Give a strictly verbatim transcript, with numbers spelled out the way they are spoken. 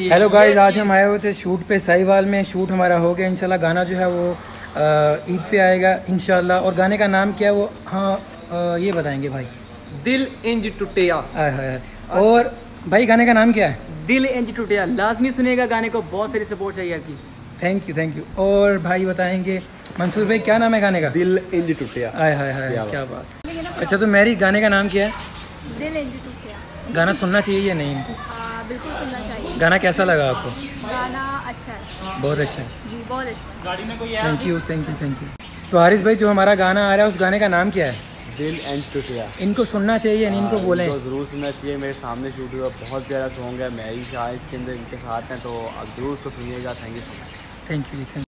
Hello guys, आज हम आए हुए थे शूट पे साहिवाल में। शूट हमारा हो गया इंशाल्लाह। गाना जो है वो ईद पे आएगा इंशाल्लाह। और गाने का नाम क्या है वो, हाँ आ, ये बताएंगे भाई। दिल इंज टूटिया। और भाई गाने का नाम क्या है? दिल इंज टूटिया। लाजमी सुनेगा गाने को, बहुत सारी सपोर्ट चाहिए आपकी। Thank you thank you. और भाई बताएंगे मंसूर भाई क्या नाम है गाने का? दिल इंज टूटिया। आय हाय हाय, क्या बात। अच्छा तो मेरी गाने का नाम क्या है? दिल इंज टूटिया। गाना सुनना चाहिए या नहीं इनको? हाँ बिल्कुल सुनना चाहिए। गाना कैसा लगा आपको? गाना अच्छा है, बहुत अच्छा है जी बहुत अच्छा। गाड़ी में कोई thank you thank you thank you. तो हारिस भाई जो हमारा गाना आ रहा है उस गाने का नाम क्या है? दिल इंज टूटिया। इनको सुनना चाहिए या नहीं इनको बोलें? तो ज़रूर सुनना चाहिए। मेरे सामने शूट हुआ, बहुत प्यारा सॉन्ग है। मैं ही शाह इसके अंदर इनके साथ हैं, तो आप ज़रूर उसको सुनिएगा। Thank you so much. Thank you thank you.